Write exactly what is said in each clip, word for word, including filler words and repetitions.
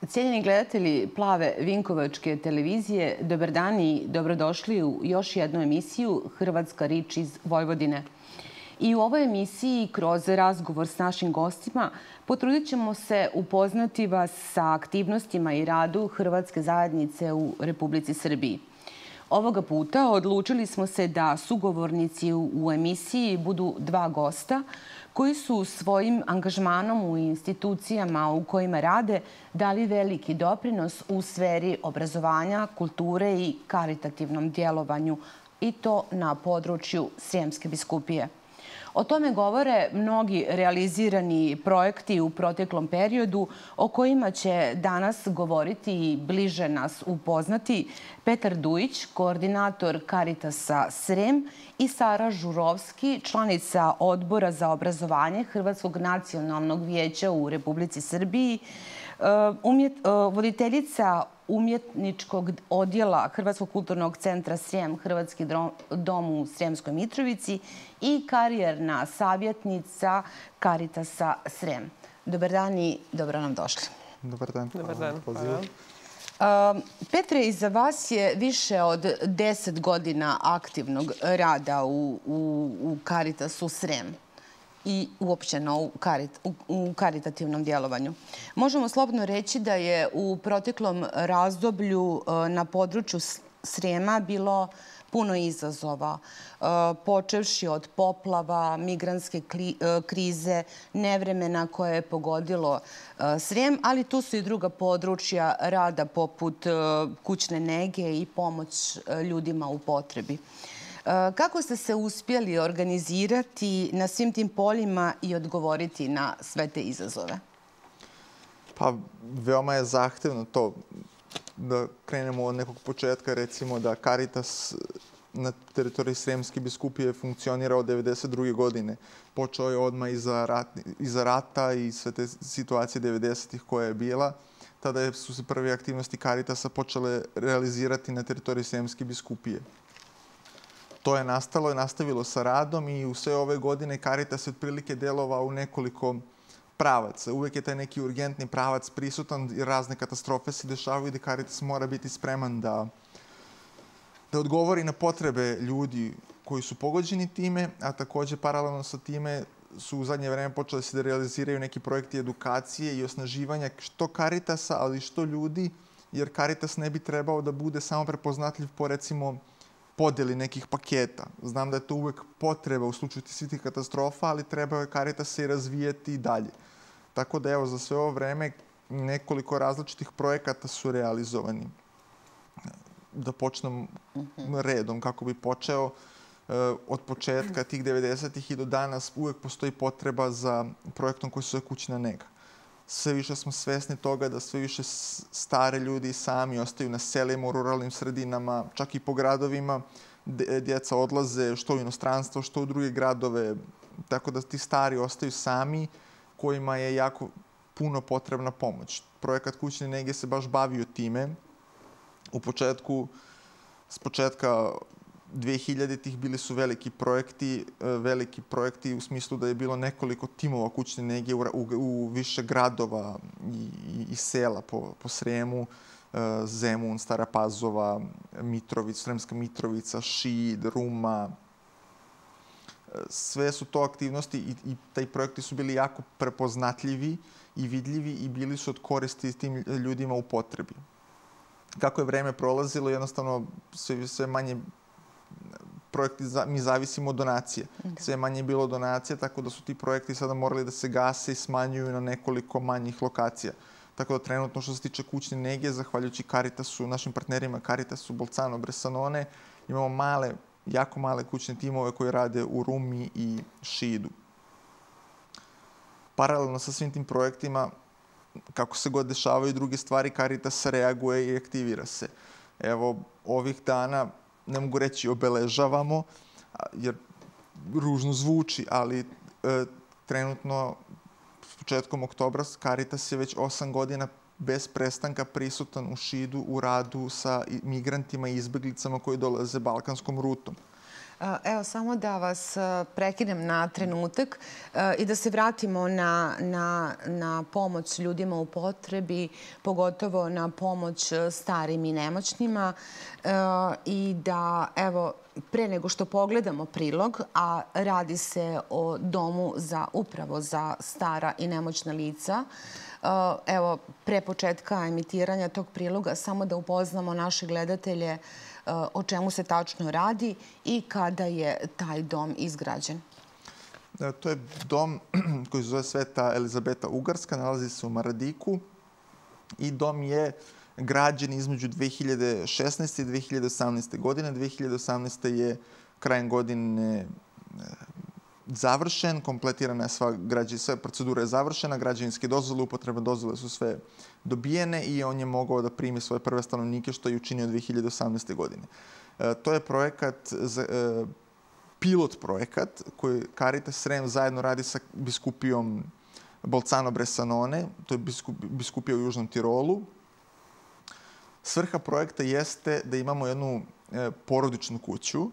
Cijenjeni gledatelji Plave Vinkovačke televizije, dobar dan i dobrodošli u još jednu emisiju Hrvatska rič iz Vojvodine. I u ovoj emisiji, kroz razgovor s našim gostima, potrudit ćemo se upoznati vas sa aktivnostima i radu Hrvatske zajednice u Republici Srbiji. Ovoga puta odlučili smo se da sugovornici u emisiji budu dva gosta koji su svojim angažmanom u institucijama u kojima rade dali veliki doprinos u sferi obrazovanja, kulture i karitativnom djelovanju, i to na području Sremske biskupije. O tome govore mnogi realizirani projekti u proteklom periodu o kojima će danas govoriti i bliže nas upoznati Petar Dujić, koordinator Karitasa Srem, i Sara Žurovski, članica Odbora za obrazovanje Hrvatskog nacionalnog vijeća u Republici Srbiji, voditeljica umjetničkog odjela Hrvatskog kulturnog centra Srem, Hrvatski dom u Sremskoj Mitrovici i karijerna savjetnica Karitasa Srem. Dobar dan i dobro nam došli. Dobar dan. Dobar dan. Petre, iza vas je više od deset godina aktivnog rada u, u, u Karitasu Srem i uopćeno u, karit, u, u karitativnom djelovanju. Možemo slobodno reći da je u proteklom razdoblju na području Srema bilo puno izazova, počevši od poplava, migrantske krize, nevremena koje je pogodilo Srem, ali tu su i druga područja rada poput kućne nege i pomoć ljudima u potrebi. Kako ste se uspjeli organizirati na svim tim poljima i odgovoriti na sve te izazove? Pa, veoma je zahtevno to. Da krenemo od nekog početka, recimo da Karitas na teritoriji Sremske biskupije funkcionira od devedeset druge godine. Počeo je odmah iza, rat, iza rata i sve te situacije devedesetih koja je bila. Tada su se prve aktivnosti Karitasa počele realizirati na teritoriji Sremske biskupije. To je nastalo i nastavilo sa radom i u sve ove godine Karitas je otprilike delovao u nekoliko pravaca. Uvijek je taj neki urgentni pravac prisutan i razne katastrofe se dešavaju gdje Karitas mora biti spreman da, da odgovori na potrebe ljudi koji su pogođeni time, a također paralelno sa time su u zadnje vreme počeli se da realiziraju neki projekti edukacije i osnaživanja što Karitasa, ali što ljudi, jer Karitas ne bi trebao da bude samo prepoznatljiv po, recimo, podjeli nekih paketa. Znam da je to uvijek potreba u slučaju svih tih katastrofa, ali treba je Karitas se i razvijati i dalje. Tako da, evo, za sve ovo vreme nekoliko različitih projekata su realizovani. Da počnem redom kako bi počeo. Od početka tih devedesetih i do danas uvijek postoji potreba za projektom koji se zove kućna nega. Sve više smo svesni toga da sve više stare ljudi sami ostaju na selima, u ruralnim sredinama, čak i po gradovima. Djeca odlaze što u inostranstvo, što u druge gradove. Tako da ti stari ostaju sami, kojima je jako puno potrebna pomoć. Projekat kućne nege se baš bavio time. U početku, s početka dvehiljaditih bili su veliki projekti, veliki projekti u smislu da je bilo nekoliko timova kućne nege u, u, u više gradova i, i, i sela po, po Sremu, Zemun, Stara Pazova, Mitrovica, Sremska Mitrovica, Šid, Ruma. Sve su to aktivnosti i, i taj projekti su bili jako prepoznatljivi i vidljivi i bili su od koristi tim ljudima u potrebi. Kako je vreme prolazilo, jednostavno sve, sve manje projekti, mi zavisimo od donacije. Sve manje je bilo donacije, tako da su ti projekti sada morali da se gase i smanjuju na nekoliko manjih lokacija. Tako da trenutno što se tiče kućne nege, zahvaljujući Karitasu, našim partnerima Karitasu, Bolcano, Bresanone, imamo male, jako male kućne timove koji rade u Rumi i Šidu. Paralelno sa svim tim projektima, kako se god dešavaju druge stvari, Karitas reaguje i aktivira se. Evo, ovih dana, ne mogu reći obeležavamo, jer ružno zvuči, ali e, trenutno s početkom oktobra Karitas je već osam godina bez prestanka prisutan u Šidu u radu sa migrantima i izbjeglicama koji dolaze balkanskom rutom. Evo, samo da vas prekinem na trenutak i da se vratimo na, na, na pomoć ljudima u potrebi, pogotovo na pomoć starim i nemoćnima i da, evo, pre nego što pogledamo prilog, a radi se o domu za upravo za stara i nemoćna lica, evo, pre početka emitiranja tog priloga, samo da upoznamo naše gledatelje o čemu se tačno radi i kada je taj dom izgrađen. To je dom koji se zove Sveta Elizabeta Ugarska, nalazi se u Maradiku i dom je građen između dve hiljade šesnaeste i dve hiljade osamnaeste. godine. dve hiljade osamnaeste. je krajem godine završen, kompletirana je sva, građe, sve procedura je završena, građevinske dozvole, upotrebne dozvole su sve dobijene i on je mogao da primi svoje prve stanovnike, što je učinio dve hiljade osamnaeste. godine. E, to je projekat, za, e, pilot projekat koji Caritas Srem zajedno radi sa biskupijom Bolzano Bressanone, to je biskup, biskupija u Južnom Tirolu. Svrha projekta jeste da imamo jednu e, porodičnu kuću.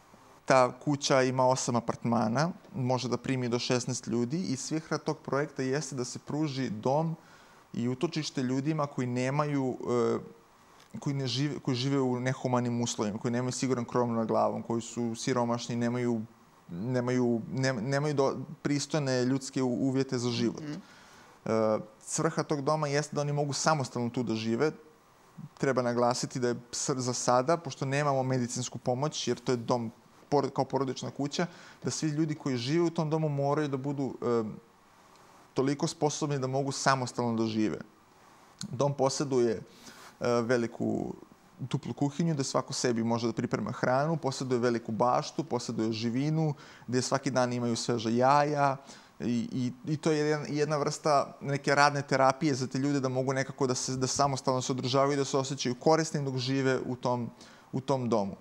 Ta kuća ima osam apartmana, može da primi do šesnaest ljudi i svrha tog projekta jeste da se pruži dom i utočište ljudima koji nemaju, koji, ne žive, koji žive u nehumanim uslovima, koji nemaju siguran krov nad glavom, koji su siromašni, nemaju, nemaju, nemaju do, pristojne ljudske uvjete za život. Mm-hmm. Svrha tog doma jeste da oni mogu samostalno tu da žive. Treba naglasiti da je za sada, pošto nemamo medicinsku pomoć, jer to je dom kao porodična kuća, da svi ljudi koji žive u tom domu moraju da budu e, toliko sposobni da mogu samostalno da žive. Dom posjeduje e, veliku duplu kuhinju gde svako sebi može da priprema hranu, posjeduje veliku baštu, posjeduje živinu, gde svaki dan imaju sveža jaja i, i, i to je jedna, jedna vrsta neke radne terapije za te ljude da mogu nekako da, se, da samostalno se održavaju i da se osjećaju korisnim dok žive u tom, u tom domu.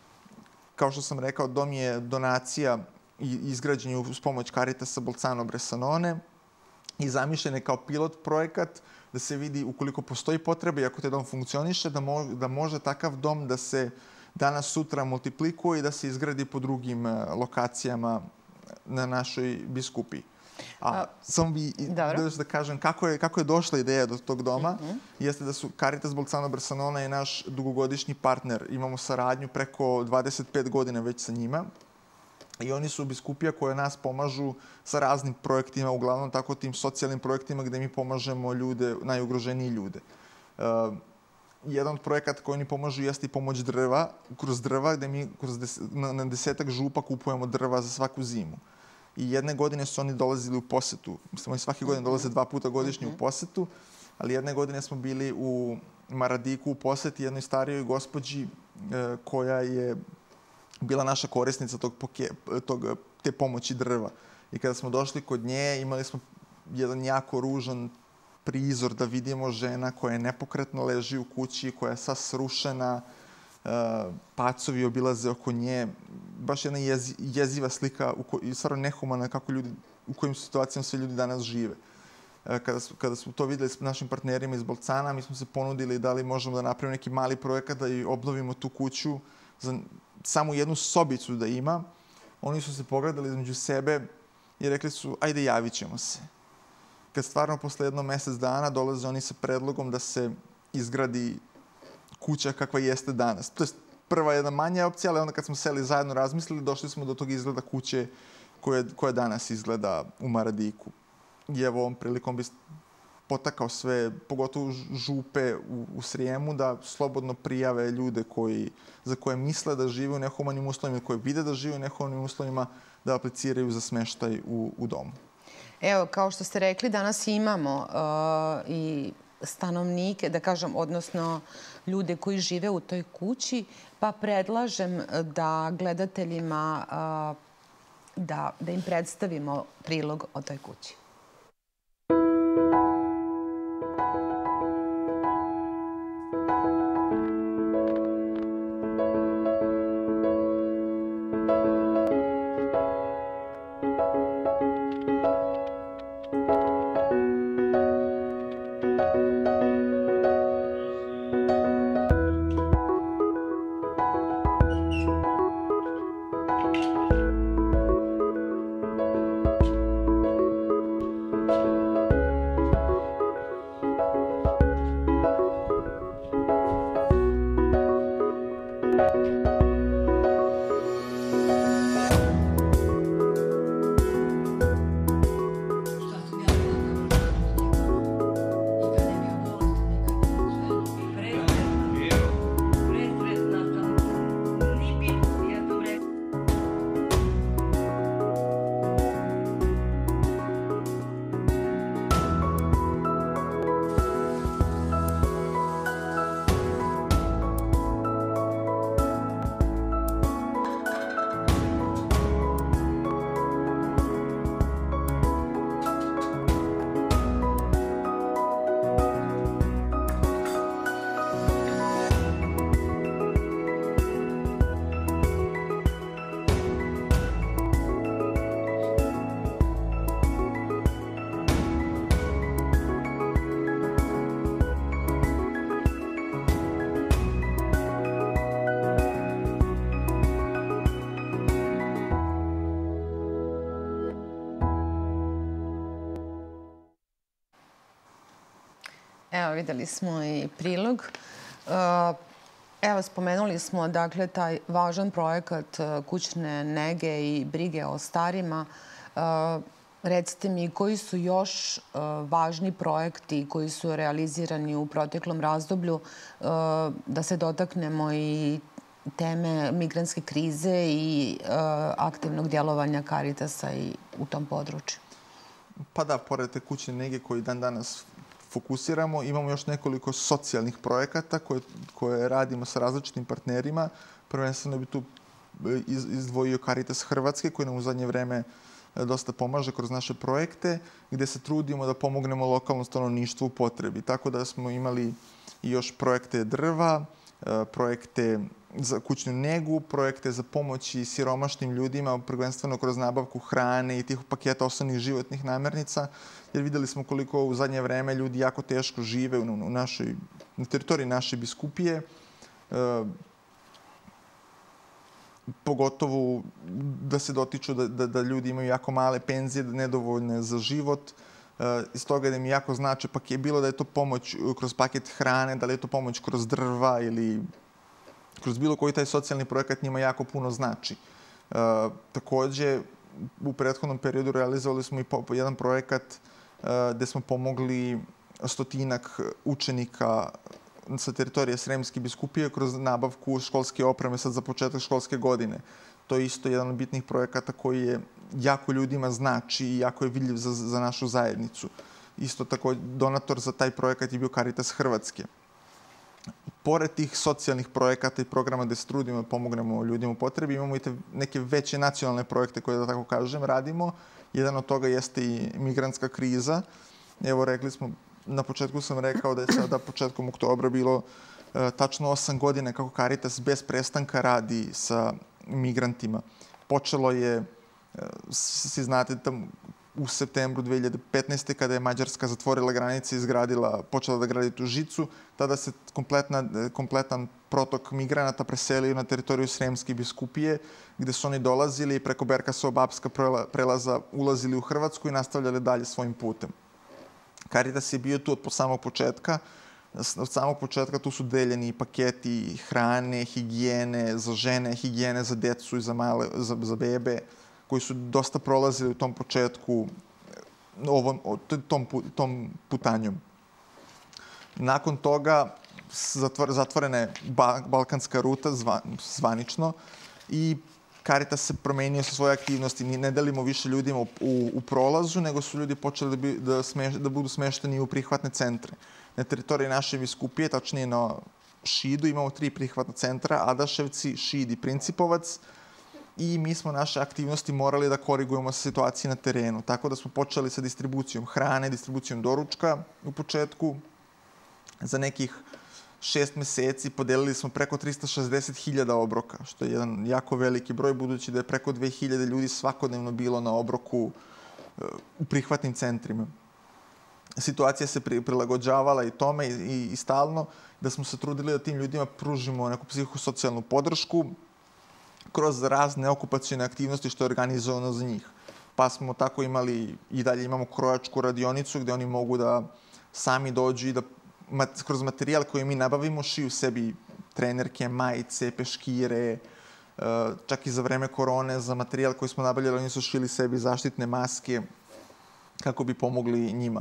Kao što sam rekao, dom je donacija i izgrađen uz pomoć Caritasa Bolzano Bressanone i zamišljen je kao pilot projekat da se vidi ukoliko postoji potreba i ako te dom funkcioniše, da, mo, da može takav dom da se danas sutra multiplikuje i da se izgradi po drugim lokacijama na našoj biskupiji. A samo bi da kažem kako je, kako je došla ideja do tog doma, mm-hmm. jeste da su Caritas Bolzano Bressanone je naš dugogodišnji partner. Imamo saradnju preko dvadeset pet godina već sa njima i oni su biskupija koje nas pomažu sa raznim projektima, uglavnom tako tim socijalnim projektima gde mi pomažemo ljude, najugroženije ljude. Uh, jedan od projekata koji oni pomažu jeste i pomoć drva, kroz drva, gde mi kroz des, na, na desetak župa kupujemo drva za svaku zimu. I jedne godine su oni dolazili u posetu. Mislim, oni svake godine dolaze dva puta godišnje u posetu, ali jedne godine smo bili u Maradiku u poseti jednoj starijoj gospođi e, koja je bila naša korisnica tog, poke, tog, te pomoći drva. I kada smo došli kod nje, imali smo jedan jako ružan prizor da vidimo žena koja je nepokretno leži u kući, koja je sva srušena, pacovi obilaze oko nje, baš jedna jezi, jeziva slika i stvarno nehumana kako ljudi, u kojim situacijama sve ljudi danas žive. Kada, su, kada smo to videli s našim partnerima iz Bolcana, mi smo se ponudili da li možemo da napravimo neki mali projekat da i obnovimo tu kuću za samo jednu sobicu da ima. Oni su se pogledali između sebe i rekli su, ajde javit ćemo se. Kad stvarno posle jedno mesec dana dolaze oni sa predlogom da se izgradi kuća kakva jeste danas. To je prva jedna manja opcija, ali onda kad smo seli zajedno razmislili, došli smo do tog izgleda kuće koje, koje danas izgleda u Maradiku. I evo ovom prilikom bi potakao sve, pogotovo župe u, u Srijemu, da slobodno prijave ljude koji, za koje misle da žive u nehumanim uslovima, koji vide da žive u nehumanim uslovima, da apliciraju za smeštaj u, u domu. Evo, kao što ste rekli, danas imamo uh, i stanovnike, da kažem, odnosno ljude koji žive u toj kući, pa predlažem da gledateljima da, da im predstavimo prilog o toj kući. Evo, videli smo i prilog. Evo, spomenuli smo, dakle, taj važan projekat kućne nege i brige o starima. Recite mi, koji su još važni projekti koji su realizirani u proteklom razdoblju, da se dotaknemo i teme migrantske krize i aktivnog djelovanja Caritasa i u tom području? Pa da, pored te kućne nege koji dan danas fokusiramo, imamo još nekoliko socijalnih projekata koje, koje radimo sa različitim partnerima. Prvenstveno bi tu izdvojio Caritas Hrvatske koji nam u zadnje vreme dosta pomaže kroz naše projekte, gdje se trudimo da pomognemo lokalnom stanovništvu u potrebi. Tako da smo imali i još projekte drva, projekte za kućnu negu, projekte za pomoć i siromašnim ljudima, prvenstveno kroz nabavku hrane i tih paketa osnovnih životnih namirnica, jer vidjeli smo koliko u zadnje vreme ljudi jako teško žive u našoj, na teritoriji naše biskupije. E, pogotovo da se dotiču da, da, da ljudi imaju jako male penzije, nedovoljne za život. E, iz toga da mi jako znače, pa je bilo da je to pomoć kroz paket hrane, da li je to pomoć kroz drva ili kroz bilo koji taj socijalni projekat njima jako puno znači. E, također, u prethodnom periodu realizovali smo i po, po jedan projekat e, gdje smo pomogli stotinak učenika sa teritorije Sremske biskupije kroz nabavku školske opreme sad za početak školske godine. To je isto jedan od bitnih projekata koji je jako ljudima znači i jako je vidljiv za, za našu zajednicu. Isto tako, donator za taj projekat je bio Caritas Hrvatske. Pored tih socijalnih projekata i programa gdje se trudimo da pomognemo ljudima u potrebi, imamo i te neke veće nacionalne projekte koje, da tako kažem, radimo. Jedan od toga jeste i migrantska kriza. Evo, rekli smo, na početku sam rekao da je sada početkom oktobra bilo e, tačno osam godina kako Caritas bez prestanka radi sa migrantima. Počelo je, e, svi znate, tam u septembru dve hiljade petnaeste. kada je Mađarska zatvorila granice i izgradila, počela da gradi tu žicu, tada se kompletna, kompletan protok migranata preselio na teritoriju Sremske biskupije, gdje su oni dolazili i preko Berkasova-Bapska prelaza ulazili u Hrvatsku i nastavljali dalje svojim putem. Caritas je bio tu od samog početka. Od samog početka tu su deljeni paketi hrane, higijene za žene, higijene za decu i za, male, za, za bebe, koji su dosta prolazili u tom početku ovom, tom, tom putanjom. Nakon toga zatvorena je balkanska ruta zvanično i Caritas se promenio sa svoje aktivnosti. Ne delimo više ljudima u, u prolazu, nego su ljudi počeli da, bi, da, smeš, da budu smešteni u prihvatne centre. Na teritoriji naše biskupije, tačnije na Šidu, imamo tri prihvatna centra, Adaševci, Šid i Principovac. I mi smo naše aktivnosti morali da korigujemo sa situaciji na terenu. Tako da smo počeli sa distribucijom hrane, distribucijom doručka u početku. Za nekih šest meseci podelili smo preko trista šezdeset hiljada obroka, što je jedan jako veliki broj, budući da je preko dve hiljade ljudi svakodnevno bilo na obroku u prihvatnim centrima. Situacija se prilagođavala i tome i, i, i stalno, da smo se trudili da tim ljudima pružimo neku psihosocijalnu podršku kroz razne okupacione aktivnosti što je organizovano za njih. Pa smo tako imali i dalje imamo krojačku radionicu gdje oni mogu da sami dođu i da mat, kroz materijal koji mi nabavimo šiju sebi trenerke, majice, peškire. Čak i za vreme korone za materijal koji smo nabavljali oni su šili sebi zaštitne maske kako bi pomogli njima.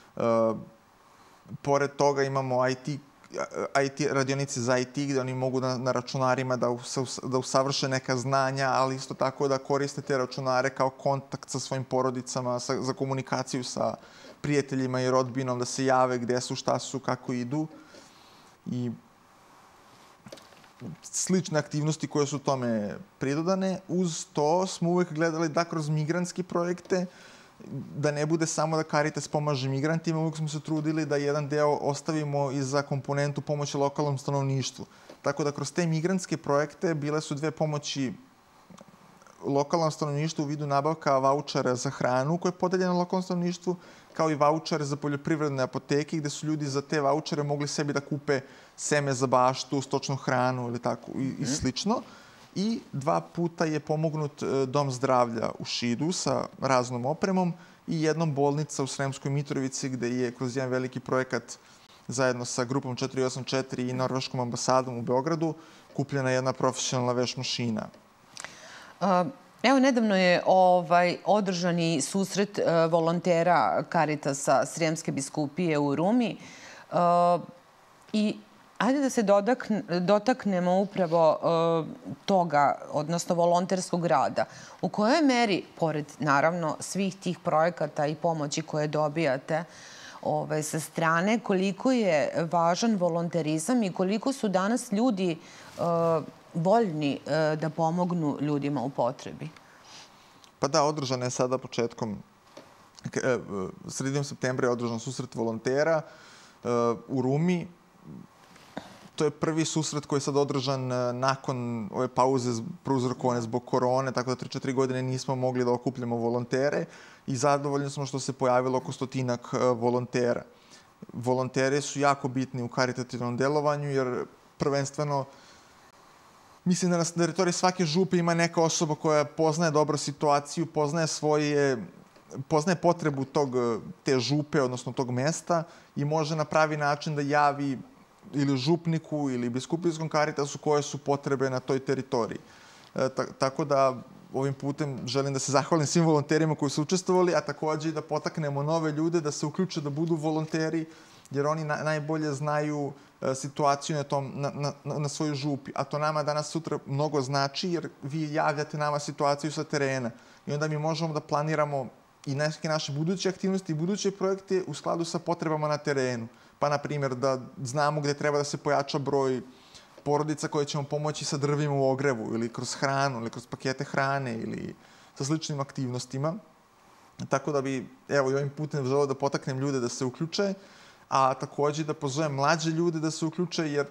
Pored toga imamo I T I T, radionice za I T gdje oni mogu na, na računarima da, us, da usavrše neka znanja, ali isto tako da koriste te računare kao kontakt sa svojim porodicama, sa, za komunikaciju sa prijateljima i rodbinom, da se jave gdje su, šta su, kako idu. I slične aktivnosti koje su tome pridodane. Uz to smo uvijek gledali da kroz migrantske projekte da ne bude samo da Caritas pomaže migrantima, uvijek smo se trudili da jedan deo ostavimo i za komponentu pomoći lokalnom stanovništvu. Tako da kroz te migrantske projekte bile su dve pomoći lokalnom stanovništvu u vidu nabavka vaučera za hranu koje je podeljeno lokalnom stanovništvu, kao i vaučere za poljoprivredne apoteke gdje su ljudi za te vaučere mogli sebi da kupe seme za baštu, stočnu hranu ili tako i, i slično. I dva puta je pomognut dom zdravlja u Šidu sa raznom opremom i jednom bolnica u Sremskoj Mitrovici gdje je kroz jedan veliki projekat zajedno sa grupom četiri osam četiri i Norveškom ambasadom u Beogradu kupljena jedna profesionalna veš mašina. Evo, nedavno je ovaj, održani susret uh, volontera Karitasa Sremske biskupije u Rumi uh, i ajde da se dodakne, dotaknemo upravo uh, toga, odnosno volonterskog rada. U kojoj meri, pored naravno svih tih projekata i pomoći koje dobijate ovaj, sa strane, koliko je važan volonterizam i koliko su danas ljudi uh, voljni uh, da pomognu ljudima u potrebi? Pa da, održana je sada početkom, sredinom septembra je održan susret volontera uh, u Rumi. To je prvi susret koji je sad održan nakon ove pauze prouzrokovane zbog korone, tako da tri četiri godine nismo mogli da okupljamo volontere i zadovoljni smo što se pojavilo oko stotinak volontera. Volonteri su jako bitni u karitativnom delovanju jer prvenstveno mislim da na teritoriji svake župe ima neka osoba koja poznaje dobro situaciju, poznaje svoje, poznaje potrebu tog, te župe, odnosno tog mesta i može na pravi način da javi ili župniku ili biskupijskom karitasu koje su potrebe na toj teritoriji. E, tako da ovim putem želim da se zahvalim svim volonterima koji su učestvovali, a takođe i da potaknemo nove ljude da se uključe da budu volonteri, jer oni na, najbolje znaju e, situaciju na, tom, na, na, na svojoj župi. A to nama danas sutra mnogo znači, jer vi javljate nama situaciju sa terena. I onda mi možemo da planiramo i neke naše buduće aktivnosti i buduće projekte u skladu sa potrebama na terenu. Pa, na primjer, da znamo gde treba da se pojača broj porodica koje ćemo pomoći sa drvima u ogrevu ili kroz hranu ili kroz pakete hrane ili sa sličnim aktivnostima. Tako da bi, evo, i ovim putem želeo da potaknem ljude da se uključe, a takođe da pozovem mlađe ljude da se uključe, jer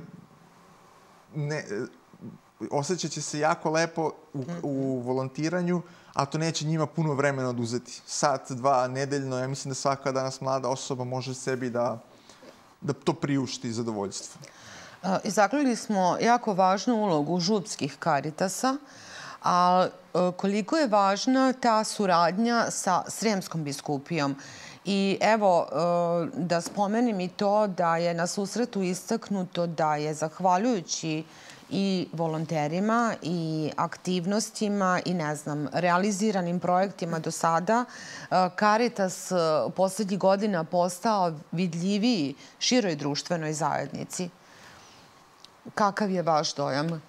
ne, osjećat će se jako lepo u, u volontiranju, a to neće njima puno vremena oduzeti. Sat, dva, nedeljno, ja mislim da svaka danas mlada osoba može sebi da da to priušti zadovoljstvo. Istaknuli smo jako važnu ulogu župskih karitasa, a koliko je važna ta suradnja sa Sremskom biskupijom. I evo, da spomenem i to da je na susretu istaknuto da je zahvaljujući i volonterima i aktivnostima i, ne znam, realiziranim projektima do sada, Karitas poslednjih godina postao vidljiviji široj društvenoj zajednici. Kakav je vaš dojam?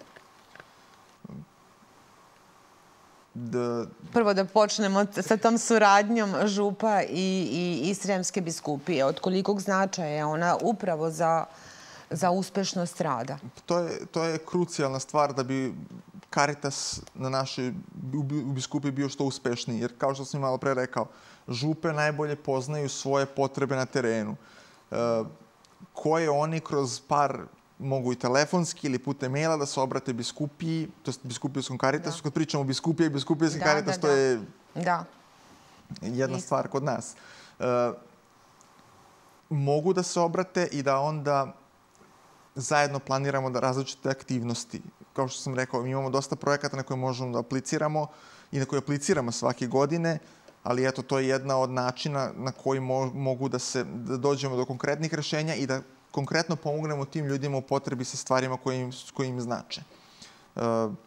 Da... Prvo da počnemo sa tom suradnjom župa i, i, i Sremske biskupije. Od kolikog značaja je ona upravo za za uspešnost rada? To je, to je krucijalna stvar da bi Karitas na našoj u biskupiji bio što uspešniji. Jer, kao što sam malo pre rekao, župe najbolje poznaju svoje potrebe na terenu. E, koje oni kroz par, mogu i telefonski ili putem maila da se obrate biskupiji, to je biskupijskom Karitasu. Da. Kad pričamo o biskupiji i biskupijski da, Karitas, da, to je da. jedna Isto. stvar kod nas. E, mogu da se obrate i da onda zajedno planiramo da različite aktivnosti. Kao što sam rekao, mi imamo dosta projekata na koje možemo da apliciramo i na koje apliciramo svake godine, ali eto, to je jedna od načina na koji mo mogu da se da dođemo do konkretnih rešenja i da konkretno pomognemo tim ljudima u potrebi sa stvarima koje im, koje im znače. Uh,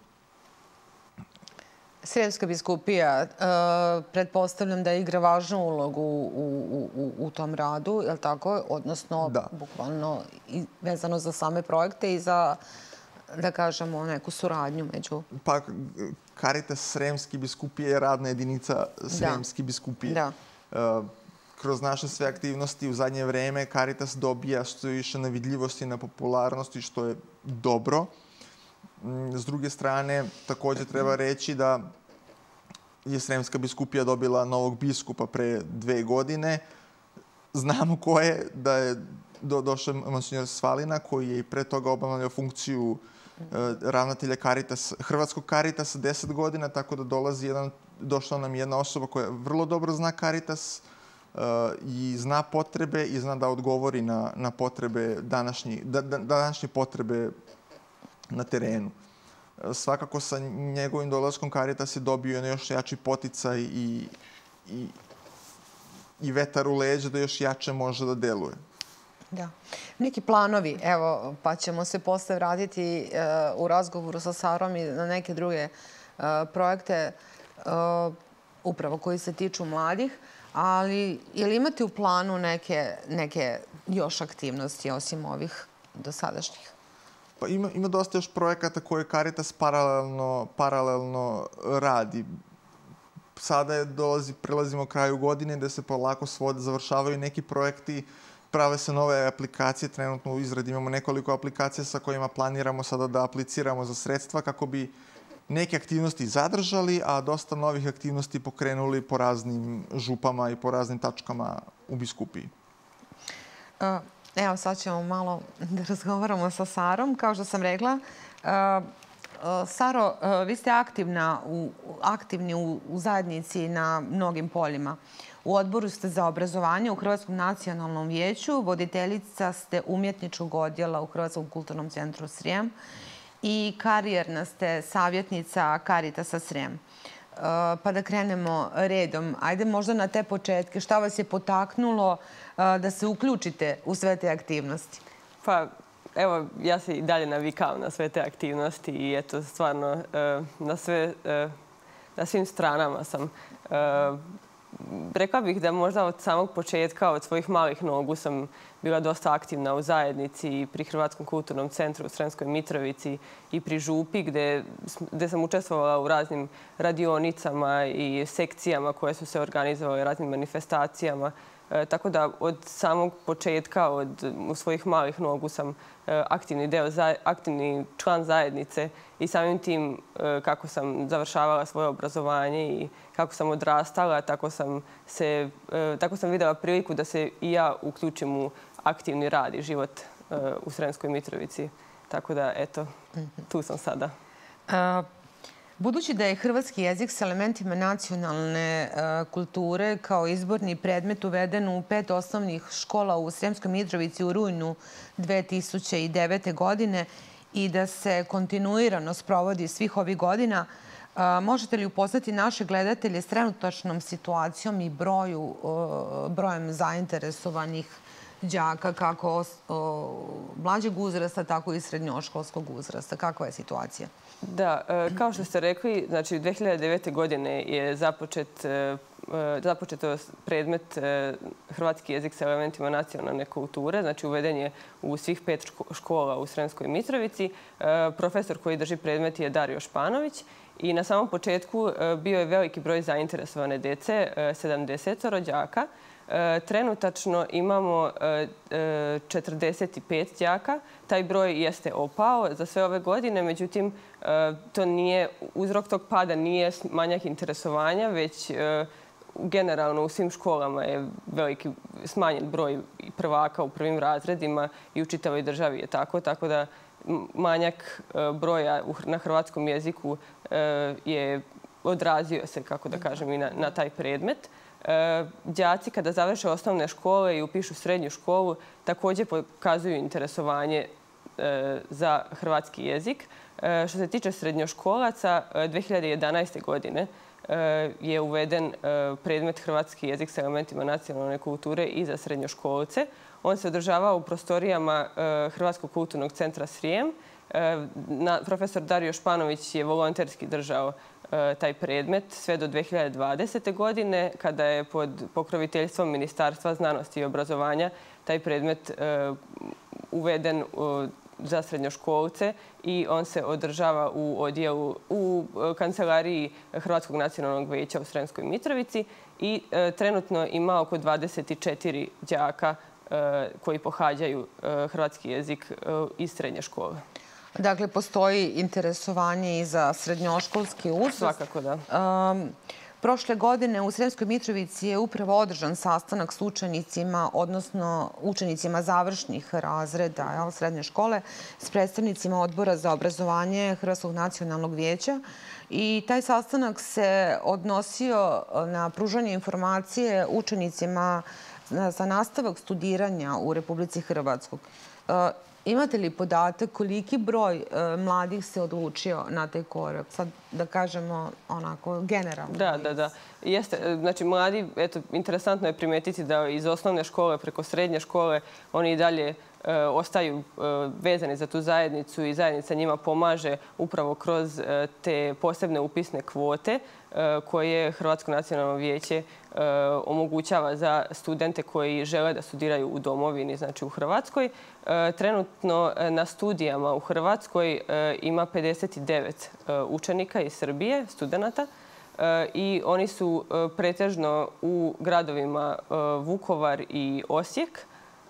Sremska biskupija, uh, pretpostavljam da igra važnu ulogu u, u, u, u tom radu, je li tako? Odnosno, da. bukvalno i vezano za same projekte i za, da kažemo, neku suradnju među... Pa, Karitas Sremske biskupije je radna jedinica Sremske da. biskupije. Da. Uh, kroz naše sve aktivnosti u zadnje vreme Karitas dobija što više na vidljivosti, na popularnosti, što je dobro. S druge strane, takođe treba reći da je Sremska biskupija dobila novog biskupa pre dve godine. Znamo ko je, da je do, došao monsinjor Svalina, koji je i pre toga obavljao funkciju e, ravnatelja Karitas, Hrvatskog Karitasa deset godina, tako da dolazi jedan, došla nam jedna osoba koja vrlo dobro zna Karitas e, i zna potrebe i zna da odgovori na, na potrebe današnje, da, da, današnje potrebe na terenu. Svakako sa njegovim dolaskom Karitas je dobio još jači poticaj i, i, i vetar u leđa da još jače može da deluje. Da. Neki planovi, evo, pa ćemo se posle vratiti u razgovoru sa Sarom i na neke druge projekte upravo koji se tiču mladih, ali je li imate u planu neke još aktivnosti osim ovih dosadašnjih? Pa ima dosta još projekata koje Caritas paralelno radi. Sada dolazi, prelazimo kraju godine gde se polako svode, završavaju neki projekti, prave se nove aplikacije. Trenutno u izradi imamo nekoliko aplikacija sa kojima planiramo sada da apliciramo za sredstva kako bi neke aktivnosti zadržali, a dosta novih aktivnosti pokrenuli po raznim župama i po raznim tačkama u biskupiji. Evo, sad ćemo malo da razgovaramo sa Sarom. Kao što sam rekla, Saro, vi ste aktivni u zajednici na mnogim poljima. U odboru ste za obrazovanje u Hrvatskom nacionalnom vijeću, voditeljica ste umjetničkog odjela u Hrvatskom kulturnom centru Srijem i karijerna ste savjetnica Caritasa Srijem. Pa da krenemo redom. Ajde možda na te početke. Šta vas je potaknulo da se uključite u sve te aktivnosti? Pa, evo, ja se i dalje navikavam na sve te aktivnosti i eto, stvarno, na svim stranama sam. Rekla bih da možda od samog početka, od svojih malih nogu sam bila dosta aktivna u zajednici pri Hrvatskom kulturnom centru u Sremskoj Mitrovici i pri Župi, gde sam učestvovala u raznim radionicama i sekcijama koje su se organizovale, raznim manifestacijama. Tako da od samog početka, od svojih malih nogu sam aktivni član zajednice i samim tim kako sam završavala svoje obrazovanje i kako sam odrastala, tako sam videla priliku da se i ja uključim u aktivni rad i život u Sremskoj Mitrovici. Tako da, eto, tu sam sada. Budući da je hrvatski jezik s elementima nacionalne kulture kao izborni predmet uveden u pet osnovnih škola u Sremskoj Mitrovici u rujnu dve tisuće devete. godine i da se kontinuirano sprovodi svih ovih godina, možete li upoznati naše gledatelje s trenutačnom situacijom i brojem zainteresovanih đaka kako mlađeg uzrasta, tako i srednjoškolskog uzrasta? Kakva je situacija? Da, kao što ste rekli, znači dve hiljade devete. godine je započeto predmet hrvatski jezik sa elementima nacionalne kulture. Znači uveden je u svih pet škola u Sremskoj Mitrovici. Profesor koji drži predmet je Dario Španović. I na samom početku bio je veliki broj zainteresovane dece, sedamdeset đaka. Trenutačno imamo četrdeset pet đaka. Taj broj jeste opao za sve ove godine, međutim, to nije, uzrok tog pada nije manjak interesovanja, već generalno u svim školama je veliki smanjen broj prvaka u prvim razredima i u čitavoj državi je tako. Tako da manjak broja na hrvatskom jeziku je odrazio se, kako da kažem, i na taj predmet. Đaci kada završe osnovne škole i upišu srednju školu također pokazuju interesovanje za hrvatski jezik. Što se tiče srednjoškolaca, dve hiljade jedanaeste. godine je uveden predmet hrvatski jezik sa elementima nacionalne kulture i za srednjoškolce. On se održava u prostorijama Hrvatskog kulturnog centra Srijem. Profesor Dario Španović je volonterski držao taj predmet sve do dve hiljade dvadesete. godine, kada je pod pokroviteljstvom Ministarstva znanosti i obrazovanja taj predmet uveden za srednjoškolce i on se održava u odjelu u kancelariji Hrvatskog nacionalnog vijeća u Sremskoj Mitrovici i trenutno ima oko dvadeset četiri đaka koji pohađaju hrvatski jezik iz srednje škole. Dakle, postoji interesovanje i za srednjoškolski uzrast. Svakako, da. Prošle godine u Sremskoj Mitrovici je upravo održan sastanak s učenicima, odnosno učenicima završnih razreda srednje škole, s predstavnicima Odbora za obrazovanje Hrvatskog nacionalnog vijeća. I taj sastanak se odnosio na pružanje informacije učenicima za nastavak studiranja u Republici Hrvatskoj. Imate li podatak koliki broj mladih se odlučio na taj korak? Sad da kažemo onako generalno. Da, da, da. Jeste. Znači, mladi, eto, interesantno je primetiti da iz osnovne škole preko srednje škole oni i dalje ostaju vezani za tu zajednicu i zajednica njima pomaže upravo kroz te posebne upisne kvote koje Hrvatsko nacionalno vijeće omogućava za studente koji žele da studiraju u domovini, znači u Hrvatskoj. Trenutno na studijama u Hrvatskoj ima pedeset devet učenika iz Srbije, studenata, i oni su pretežno u gradovima Vukovar i Osijek.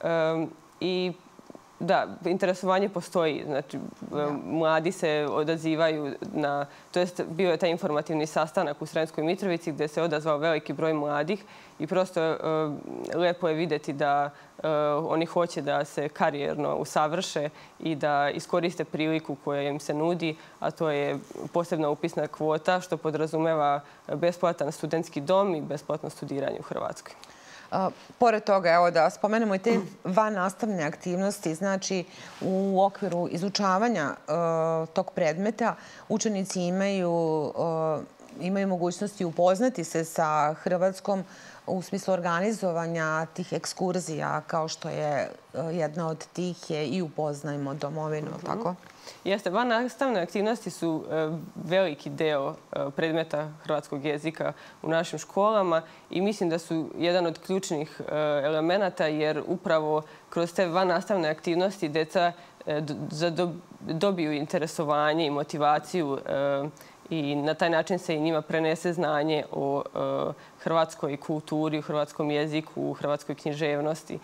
I da, interesovanje postoji. Znači, mladi se odazivaju na... To jest, bio je taj informativni sastanak u Sremskoj Mitrovici gdje se odazvao veliki broj mladih i prosto lepo je vidjeti da oni hoće da se karijerno usavrše i da iskoriste priliku koja im se nudi, a to je posebna upisna kvota što podrazumeva besplatan studentski dom i besplatno studiranje u Hrvatskoj. Pored toga, evo da spomenemo i te vannastavne aktivnosti, znači u okviru izučavanja tog predmeta učenici imaju, imaju mogućnosti upoznati se sa Hrvatskom u smislu organizovanja tih ekskurzija, kao što je jedna od tih je i Upoznajmo domovinu, tako? Jeste, vannastavne aktivnosti su veliki deo predmeta hrvatskog jezika u našim školama i mislim da su jedan od ključnih elemenata jer upravo kroz te vannastavne aktivnosti deca dobiju interesovanje i motivaciju i na taj način se i njima prenese znanje o hrvatskoj kulturi, u hrvatskom jeziku, u hrvatskoj književnosti.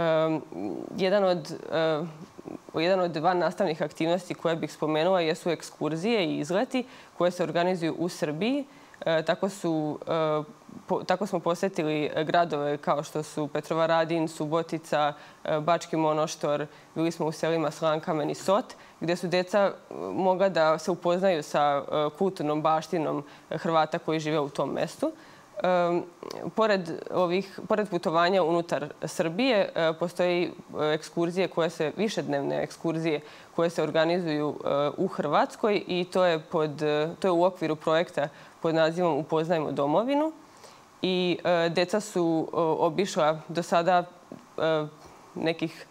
Jedan od Jedan od vannastavnih aktivnosti koje bih spomenula jesu ekskurzije i izleti koje se organizuju u Srbiji. Tako, su, tako smo posjetili gradove kao što su Petrovaradin, Subotica, Bački Monoštor. Bili smo u selima Slankamen i Sot, gdje su deca mogla da se upoznaju sa kulturnom baštinom Hrvata koji žive u tom mestu. Pored ovih, pored putovanja unutar Srbije, postoji ekskurzije koje se, višednevne ekskurzije koje se organizuju u Hrvatskoj i to je, pod, to je u okviru projekta pod nazivom Upoznajmo domovinu. I deca su obišla do sada nekih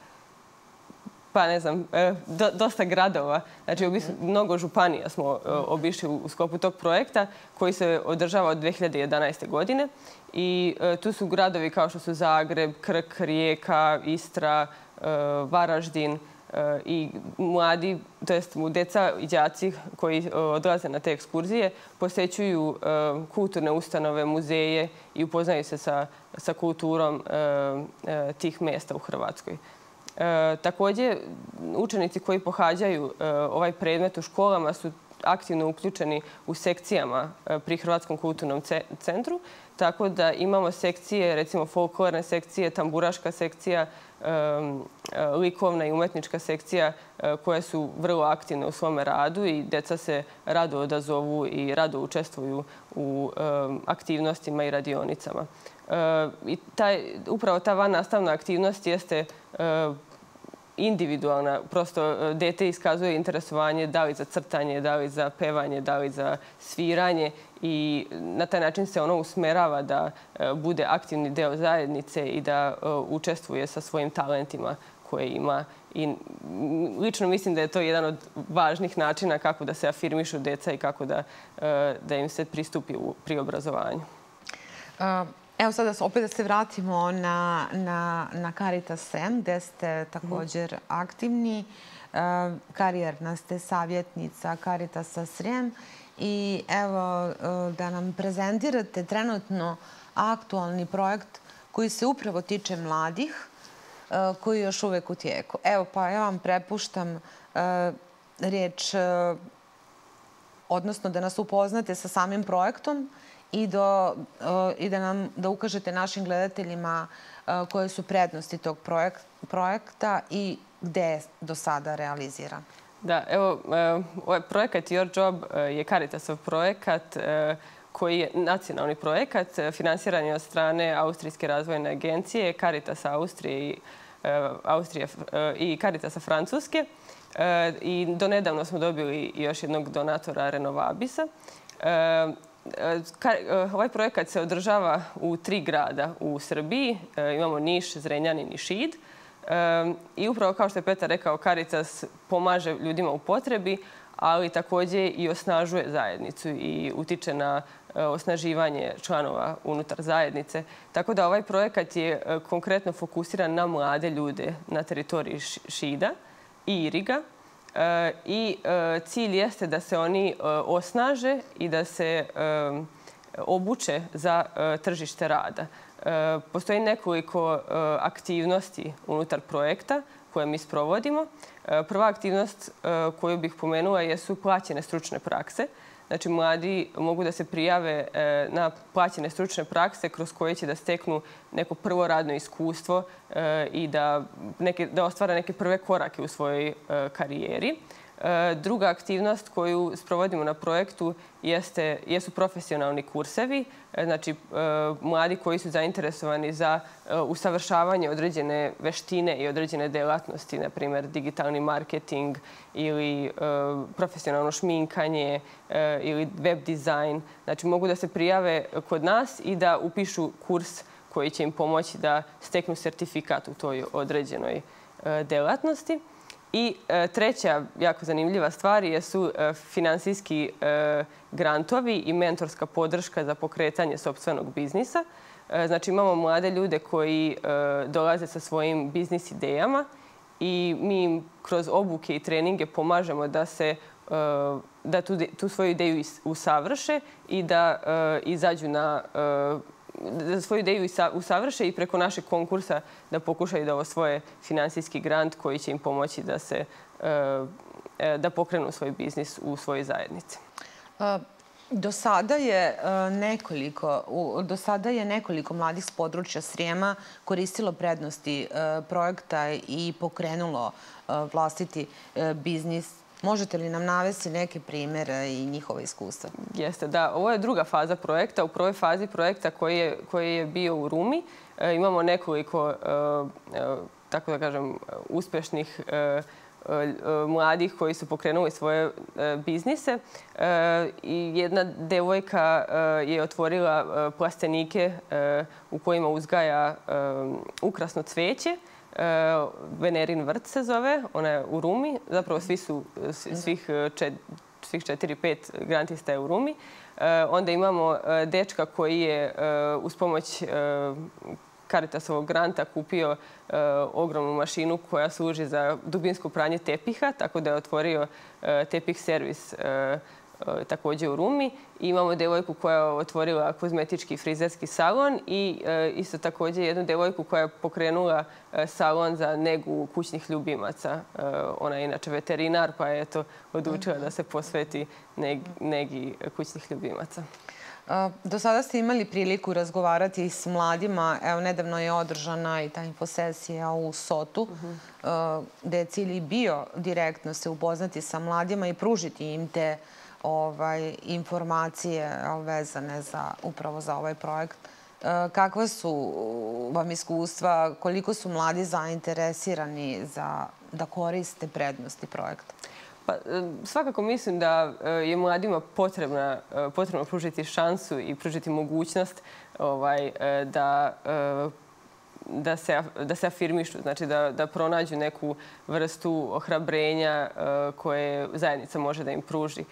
pa ne znam, dosta gradova. Znači, mnogo županija smo obišli u sklopu tog projekta koji se održava od dve hiljade jedanaeste. godine. I tu su gradovi kao što su Zagreb, Krk, Rijeka, Istra, Varaždin i mladi, to jest deca i đaci koji odlaze na te ekskurzije, posećuju kulturne ustanove, muzeje i upoznaju se sa, sa kulturom tih mesta u Hrvatskoj. E, također, učenici koji pohađaju e, ovaj predmet u školama su aktivno uključeni u sekcijama e, pri Hrvatskom kulturnom centru. Tako da imamo sekcije, recimo folklorne sekcije, tamburaška sekcija, e, e, likovna i umetnička sekcija e, koje su vrlo aktivne u svome radu i deca se rado odazovu i rado učestvuju u e, aktivnostima i radionicama. I taj, upravo ta vannastavna aktivnost jeste individualna. Prosto dete iskazuje interesovanje da li za crtanje, da li za pevanje, da li za sviranje i na taj način se ono usmerava da bude aktivni deo zajednice i da učestvuje sa svojim talentima koje ima. I lično mislim da je to jedan od važnih načina kako da se afirmišu deca i kako da, da im se pristupi pri obrazovanju. Uh... Evo sada opet da se vratimo na, na, na Caritas Srem, gde ste također aktivni. Karijerna ste savjetnica Caritasa Srem i evo da nam prezentirate trenutno aktualni projekt koji se upravo tiče mladih, koji je još uvek u tijeku. Evo pa ja vam prepuštam riječ, odnosno da nas upoznate sa samim projektom i, do, i da nam da ukažete našim gledateljima koje su prednosti tog projek, projekta i gde je do sada realiziran. Da, evo, ovaj projekat Your Job je Caritasov projekat koji je nacionalni projekat, finansiran je od strane Austrijske razvojne agencije, Caritas Austrije i Austrije i Caritasa Francuske. I donedavno smo dobili još jednog donatora Renovabisa. Ovaj projekat se održava u tri grada u Srbiji. Imamo Niš, Zrenjanin i Šid. I upravo kao što je Petar rekao, Caritas pomaže ljudima u potrebi, ali također i osnažuje zajednicu i utiče na osnaživanje članova unutar zajednice. Tako da ovaj projekat je konkretno fokusiran na mlade ljude na teritoriji Šida i Iriga. I cilj jeste da se oni osnaže i da se obuče za tržište rada. Postoji nekoliko aktivnosti unutar projekta koje mi sprovodimo. Prva aktivnost koju bih pomenula jesu plaćene stručne prakse. Znači, mladi mogu da se prijave na plaćene stručne prakse kroz koje će da steknu neko prvo radno iskustvo i da, neke, da ostvare neke prve korake u svojoj karijeri. Druga aktivnost koju sprovodimo na projektu jeste, jesu profesionalni kursevi. Znači, mladi koji su zainteresovani za usavršavanje određene veštine i određene delatnosti, na primjer digitalni marketing ili profesionalno šminkanje ili web dizajn. Znači, mogu da se prijave kod nas i da upišu kurs koji će im pomoći da steknu sertifikat u toj određenoj delatnosti. I treća jako zanimljiva stvar jesu finansijski grantovi i mentorska podrška za pokretanje sopstvenog biznisa. Znači, imamo mlade ljude koji dolaze sa svojim biznis idejama i mi im kroz obuke i treninge pomažemo da se da tu, tu svoju ideju usavrše i da izađu na da svoju ideju usavrše i preko našeg konkursa da pokušaju da osvoje finansijski grant koji će im pomoći da se da pokrenu svoj biznis u svojoj zajednici. Do sada je nekoliko, do sada je nekoliko mladih s područja Srijema koristilo prednosti projekta i pokrenulo vlastiti biznis. Možete li nam navesti neke primjere i njihova iskustva? Jeste, da. Ovo je druga faza projekta. U prvoj fazi projekta koji je, koji je bio u Rumi imamo nekoliko, tako da kažem, uspješnih mladih koji su pokrenuli svoje biznise. I jedna devojka je otvorila plastenike u kojima uzgaja ukrasno cveće. Venerin vrt se zove, ona je u Rumi. Zapravo svi su, svih, čet, svih četiri, pet grantista je u Rumi. Onda imamo dečka koji je uz pomoć Caritasovog granta kupio ogromnu mašinu koja služi za dubinsko pranje tepiha, tako da je otvorio tepih servis također u Rumi. I imamo devojku koja je otvorila kozmetički frizerski salon i isto također jednu devojku koja je pokrenula salon za negu kućnih ljubimaca. Ona je inače veterinar, pa je to odlučila da se posveti negi kućnih ljubimaca. Do sada ste imali priliku razgovarati s mladima. Evo, nedavno je održana i ta infosesija u Sotu, gde je cilj i bio direktno se upoznati sa mladima i pružiti im te ovaj, informacije vezane za, upravo za ovaj projekt. Kakva su vam iskustva, koliko su mladi zainteresirani za, da koriste prednosti projekta? Pa, svakako mislim da je mladima potrebna, potrebno pružiti šansu i pružiti mogućnost ovaj, da, da, se, da se afirmišu, znači da, da pronađu neku vrstu ohrabrenja koje zajednica može da im pruži.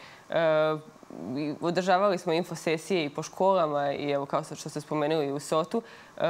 Održavali smo infosesije i po školama i evo kao što ste spomenuli u Sotu.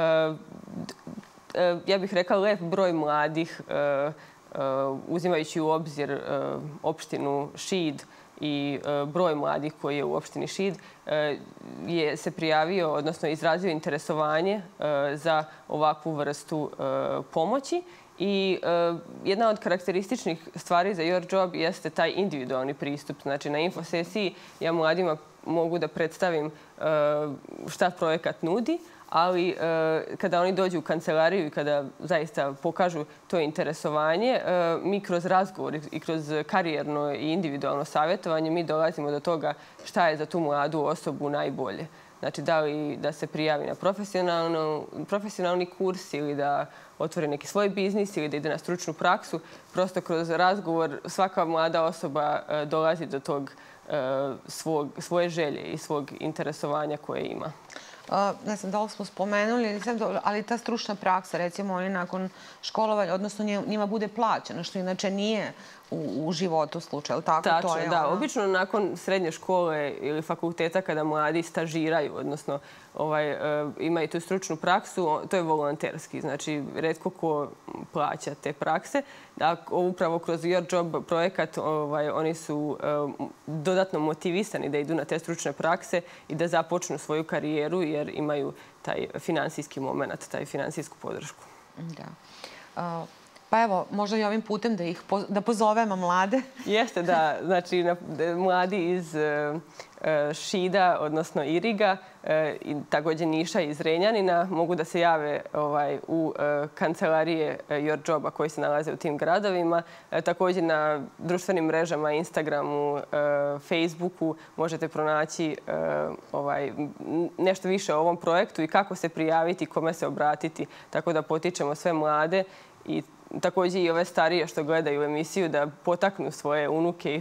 Ja bih rekla lep broj mladih uzimajući u obzir opštinu Šid i broj mladih koji je u opštini Šid, je se prijavio, odnosno izrazio interesovanje za ovakvu vrstu pomoći. I jedna od karakterističnih stvari za Your Job jeste taj individualni pristup. Znači, na infosesiji ja mladima mogu da predstavim šta projekat nudi, ali kada oni dođu u kancelariju i kada zaista pokažu to interesovanje, mi kroz razgovor i kroz karijerno i individualno savjetovanje mi dolazimo do toga šta je za tu mladu osobu najbolje. Znači, da li da se prijavi na profesionalni kurs ili da otvori neki svoj biznis ili da ide na stručnu praksu. Prosto kroz razgovor svaka mlada osoba dolazi do tog svoje želje i svog interesovanja koje ima. Ne znam da li smo spomenuli, ali ta stručna praksa, recimo oni nakon školovanja, odnosno njima bude plaćeno, što inače nije u životu slučaj, ali tako? Tačno, da. Obično nakon srednje škole ili fakulteta kada mladi stažiraju, odnosno imaju tu stručnu praksu, to je volonterski. Znači, retko ko plaća te prakse. Upravo kroz Your Job projekat oni su dodatno motivisani da idu na te stručne prakse i da započnu svoju karijeru jer imaju taj finansijski moment, taj finansijsku podršku. Da. Pa evo, možda i ovim putem da ih da pozovemo mlade. Jeste, da. Znači, mladi iz Šida, odnosno Iriga, i također Niša iz Renjanina, mogu da se jave u kancelarije Your Joba koji se nalaze u tim gradovima. Također na društvenim mrežama, Instagramu, Facebooku možete pronaći nešto više o ovom projektu i kako se prijaviti, kome se obratiti. Tako da potičemo sve mlade i također i ove starije što gledaju emisiju da potaknu svoje unuke i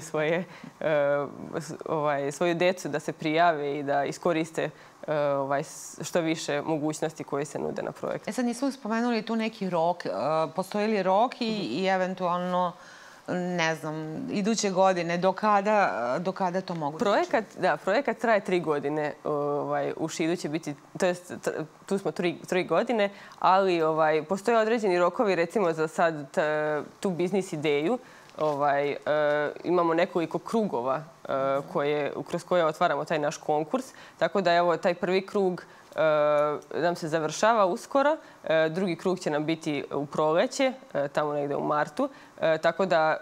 svoju decu da se prijave i da iskoriste što više mogućnosti koje se nude na projektu. E sad nismo spomenuli tu neki rok. Postoji li rok i eventualno, ne znam, iduće godine, do kada to mogu da učinu? Da, projekat traje tri godine. U Šidu će biti, to jest tu smo tri godine, ali postoje određeni rokovi, recimo za sad tu biznis ideju. Imamo nekoliko krugova kroz koje otvaramo taj naš konkurs. Tako da evo taj prvi krug nam se završava uskoro. Drugi krug će nam biti u proleće, tamo negde u martu. Tako da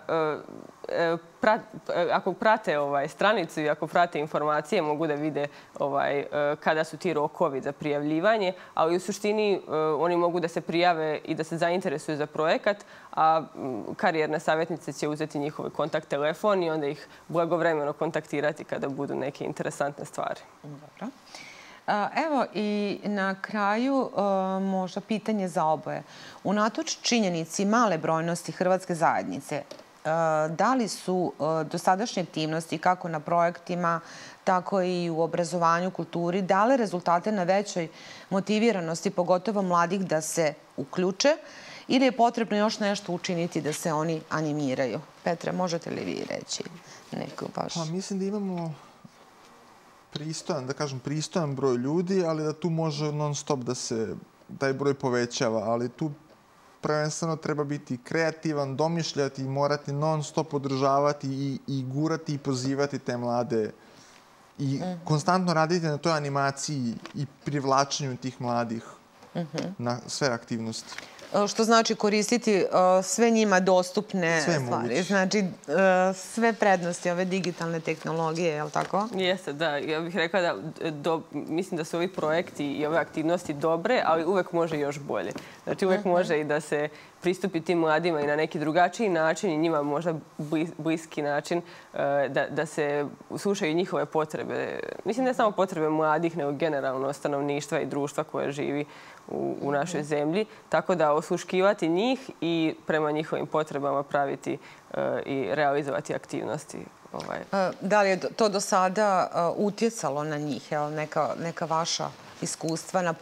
ako prate stranicu i ako prate informacije mogu da vide kada su ti rokovi za prijavljivanje, ali u suštini oni mogu da se prijave i da se zainteresuju za projekat, a karijerne savjetnice će uzeti njihove kontakt telefon i onda ih blagovremeno kontaktirati kada budu neke interesantne stvari. Dobro. Evo i na kraju možda pitanje za oboje. Unatoč činjenici male brojnosti hrvatske zajednice, da li su dosadašnje aktivnosti kako na projektima, tako i u obrazovanju, kulturi, dale rezultate na većoj motiviranosti, pogotovo mladih, da se uključe ili je potrebno još nešto učiniti da se oni animiraju? Petre, možete li vi reći neku baš? Pa mislim da imamo pristojan, da kažem pristojan broj ljudi, ali da tu može non stop da se taj broj povećava, ali tu prvenstveno treba biti kreativan, domišljati i morati non stop održavati i gurati i pozivati te mlade i konstantno raditi na toj animaciji i privlačenju tih mladih na sve aktivnosti. Što znači koristiti sve njima dostupne stvari. Znači sve prednosti ove digitalne tehnologije, je li tako? Jeste, da. Ja bih rekla da mislim da su ovi projekti i ove aktivnosti dobre, ali uvek može još bolje. Znači uvek može i da se pristupi tim mladima i na neki drugačiji način i njima možda bliski način da se slušaju njihove potrebe. Mislim ne samo potrebe mladih, nego generalno stanovništva i društva koje živi u našoj zemlji. Tako da osluškivati njih i prema njihovim potrebama praviti i realizovati aktivnosti. Da li je to do sada utjecalo na njih? Neka vaša iskustva na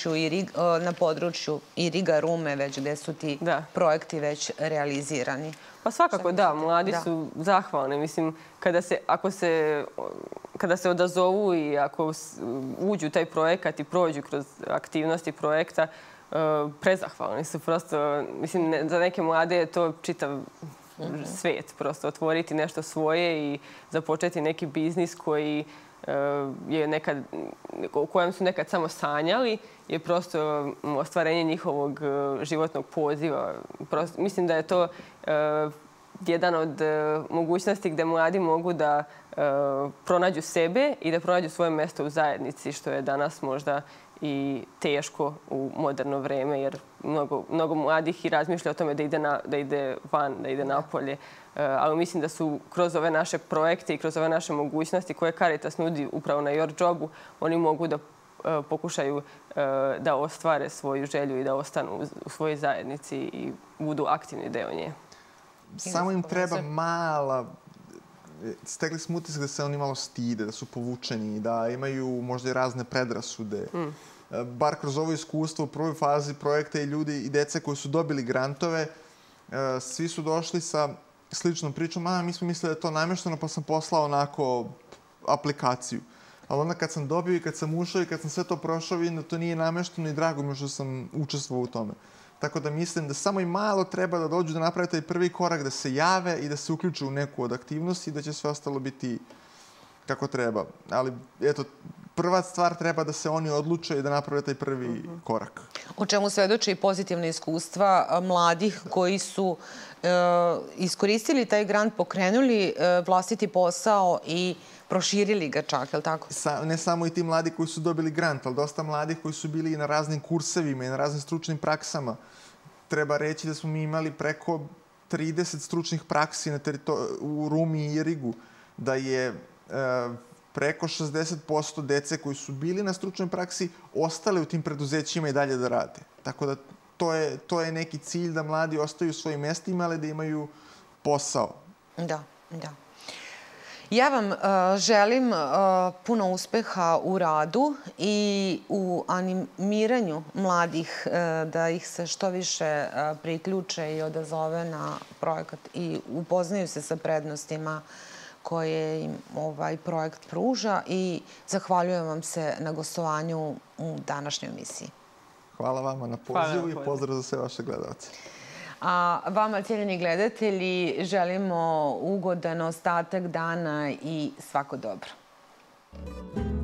području Iriga, Rume, već gde su ti projekti već realizirani? Pa svakako da, mladi su zahvalni. Mislim, kada se odazovu i ako uđu u taj projekat i prođu kroz aktivnosti projekta, prezahvalni su. Prosto, mislim, za neke mlade je to čitav svet. Prosto otvoriti nešto svoje i započeti neki biznis koji je nekad, o kojem su nekad samo sanjali, je prosto ostvarenje njihovog životnog poziva. Mislim da je to jedan od mogućnosti gde mladi mogu da pronađu sebe i da pronađu svoje mesto u zajednici, što je danas možda i teško u moderno vreme, jer mnogo, mnogo mladih i razmišlja o tome da ide, na, da ide van, da ide napolje. Ali mislim da su kroz ove naše projekte i kroz ove naše mogućnosti koje Caritas nudi upravo na Your Jobu, oni mogu da pokušaju da ostvare svoju želju i da ostanu u svojoj zajednici i budu aktivni deo nje. Samo im treba mala... Stekli smo utisak da se oni malo stide, da su povučeni, da imaju možda i razne predrasude. Mm. Bar kroz ovo iskustvo u prvoj fazi projekta i ljudi i dece koji su dobili grantove, svi su došli sa sličnom pričom. A, mi smo mislili da je to namešteno, pa sam poslao onako aplikaciju. Ali onda kad sam dobio i kad sam ušao i kad sam sve to prošao, vidim da to nije namešteno i drago mi što sam učestvovao u tome. Tako da mislim da samo i malo treba da dođu da naprave taj prvi korak, da se jave i da se uključe u neku od aktivnosti i da će sve ostalo biti kako treba. Ali, eto, prva stvar treba da se oni odluče i da naprave taj prvi mm-hmm. korak. O čemu svedoče i pozitivne iskustva mladih koji su e, iskoristili taj grant, pokrenuli e, vlastiti posao i proširili ga čak, je li tako? Sa, ne samo i ti mladi koji su dobili grant, ali dosta mladih koji su bili i na raznim kursevima i na raznim stručnim praksama. Treba reći da smo mi imali preko trideset stručnih praksi na u Rumi i Irigu, da je e, preko šezdeset posto dece koji su bili na stručnoj praksi ostale u tim preduzećima i dalje da rade. Tako da to je, to je neki cilj da mladi ostaju u svojim mestima, ali da imaju posao. Da, da. Ja vam uh, želim uh, puno uspeha u radu i u animiranju mladih, uh, da ih se što više uh, priključe i odazove na projekat i upoznaju se sa prednostima koje im ovaj projekt pruža i zahvaljujem vam se na gostovanju u današnjoj emisiji. Hvala vama na pozivu i pozdrav za sve vaše gledalce. A vama, cijenjeni gledatelji, želimo ugodan ostatak dana i svako dobro.